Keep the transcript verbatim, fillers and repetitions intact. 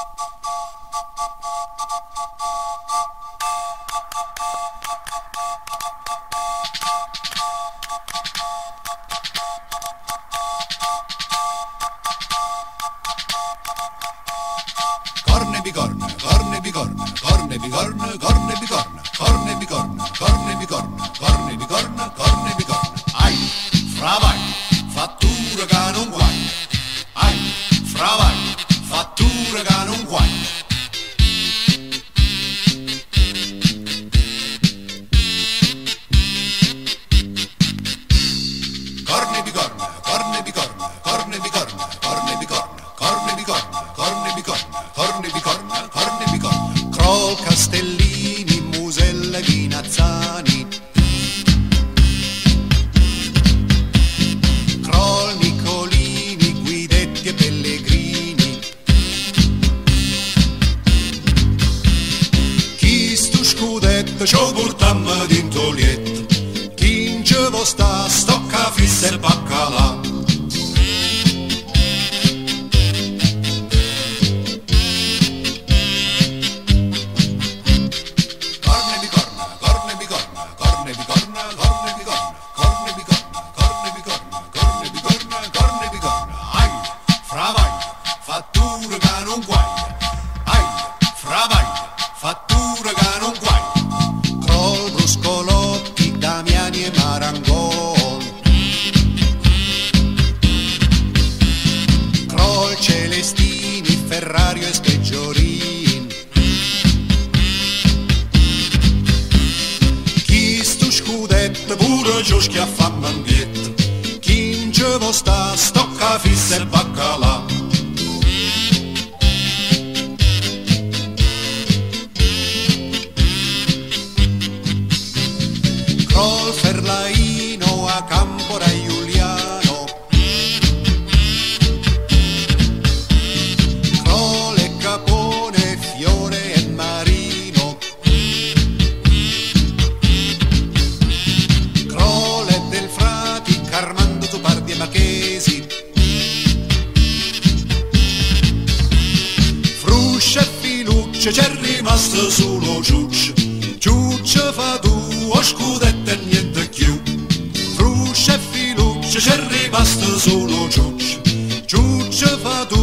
Corne bigorna, corne bigorna, corne bigorna, corne bigorna, corne bigorna, corne bigorna, corne bigorna, corne bigorna. Ai, fravai, fattura che non guai. Ai, fravai, fattura che non guai. Corne bigorna, corne bigorna, corne bigorna, corne bigorna, corne bigorna, corne bigorna, corne bigorna, corne bigorna. Cro Castellini, Musella, Ghinazzani. Crol Nicolini, Guidetti e Pellegrini. Chi stu scudetto ci portammo dentro lietto. Chi in cevo sta, stocca fissa e baccalà. Fattura che non guaglia, ai, fravaglia, fattura che non guaglia. Crol Bruscolotti, Damiani e Marangon. Crol Celestini, Ferrario e Speggiorin. Chi stu scudetto pure giù schiaffa mandietto. Chi in cevo sta, stocca fissa e baccalà. Crol Ferlaino a Campora Giuliano. Crol e Capone, Fiore e Marino. Crol e Delfrati, Carmando, Tupardi e Marchesi. Fruscia e Filucce, c'è rimasto solo Ciuccio. Ciuccio fa due scudetto e niente più. Fruscia e Filucce, c'è rimasto solo Ciuccio. Ciuccio fa due